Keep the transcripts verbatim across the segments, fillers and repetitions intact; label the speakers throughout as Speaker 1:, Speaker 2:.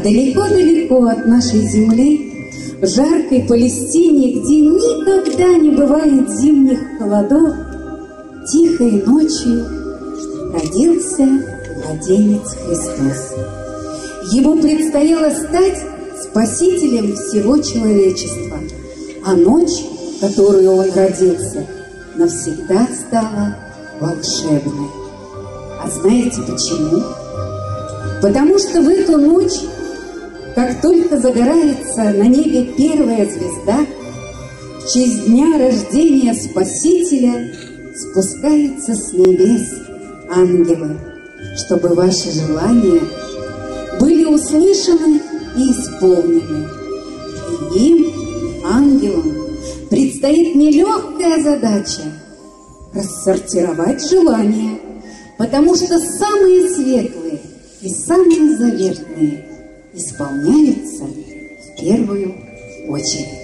Speaker 1: далеко-далеко от нашей земли, в жаркой Палестине, где никогда не бывает зимних холодов, тихой ночью родился младенец Христос. Ему предстояло стать спасителем всего человечества, а ночь, в которую он родился, навсегда стала волшебной. А знаете почему? Потому что в эту ночь, как только загорается на небе первая звезда, в честь дня рождения Спасителя спускаются с небес ангелы, чтобы ваши желания были услышаны и исполнены. И им, ангелам, предстоит нелегкая задача рассортировать желания, потому что самые светлые и самые заветные исполняются в первую очередь.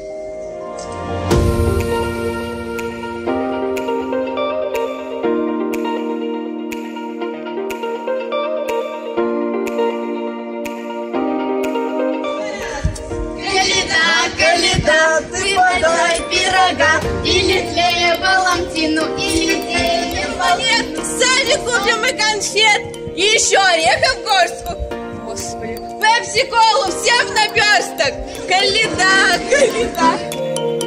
Speaker 2: Или хлеба, ламтину, или денег монет.
Speaker 3: Сами купим и конфет, и еще орехов горстку. Господи, пепси-колу всем наперсток. Коляда, коляда.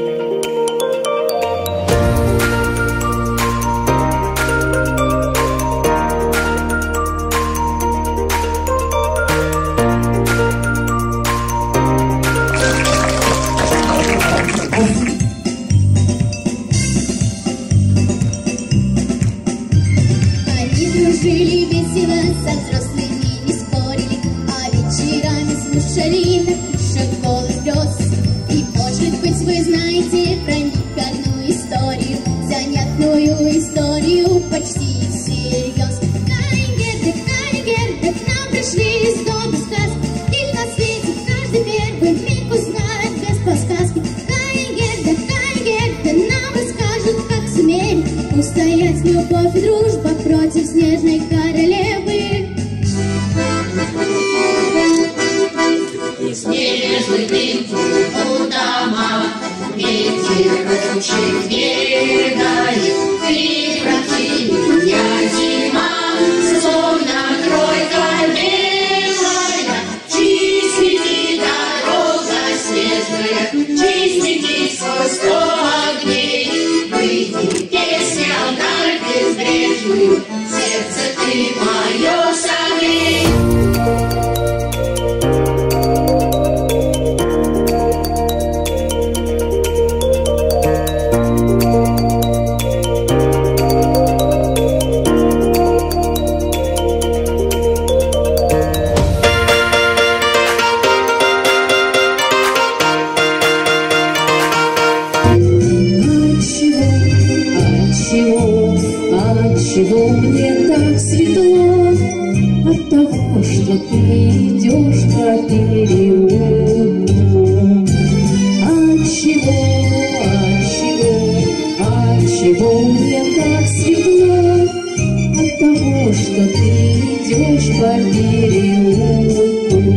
Speaker 2: Жили весело, со взрослыми не спорили, а вечерами слушали напишет голос грез. И может быть вы знаете про них одну историю, занятную историю почти всерьез. Кайгерда, Кайгерда, к нам пришли из дома сказки, и на свете каждый первый миг узнает без подсказки. Кайгерда, Кайгерда, нам расскажут, как сумели устоять любовь и дружба против снежной королевы.
Speaker 4: Снежный дым у дома, ветер ручей бегает, прекрати меня, зима, словно тройка белая, чистите дорога снежная, чистите сквозь сто огней, выйди, песня вдаль безбрежную, сердце ты мое согрей.
Speaker 5: Отчего мне так светло? От того, что ты идешь по переулку. Отчего, отчего, отчего мне так светло? От того, что ты идешь по переулку.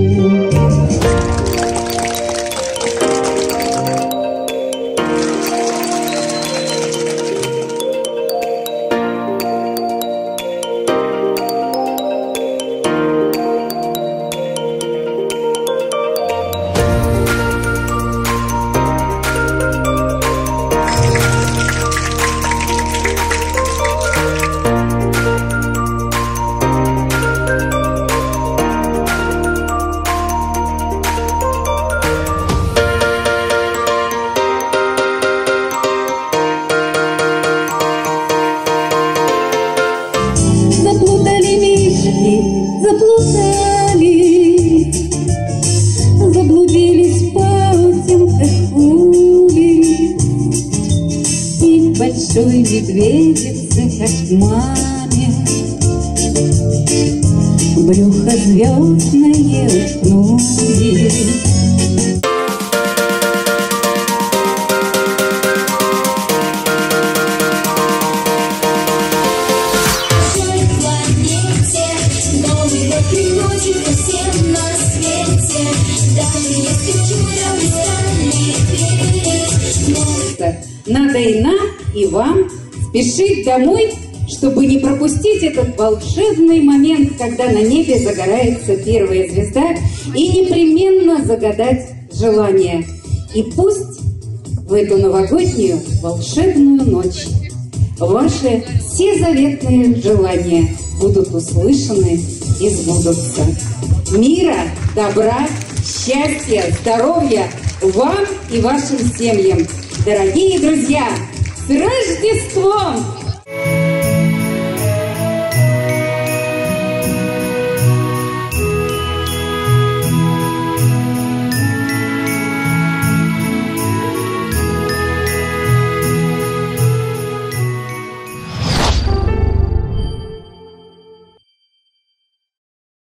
Speaker 5: Заплутали, заблудились по утинках ули, и в большой медведице кошмаре брюхо звездное уткнули.
Speaker 2: Приносит всем на свете. свете, даже если чудо не станет.
Speaker 1: Надо и нам, и вам спешить домой, чтобы не пропустить этот волшебный момент, когда на небе загорается первая звезда, и непременно загадать желание. И пусть в эту новогоднюю волшебную ночь ваши все заветные желания будут услышаны и сбудутся. Мира, добра, счастья, здоровья вам и вашим семьям. Дорогие друзья, с Рождеством!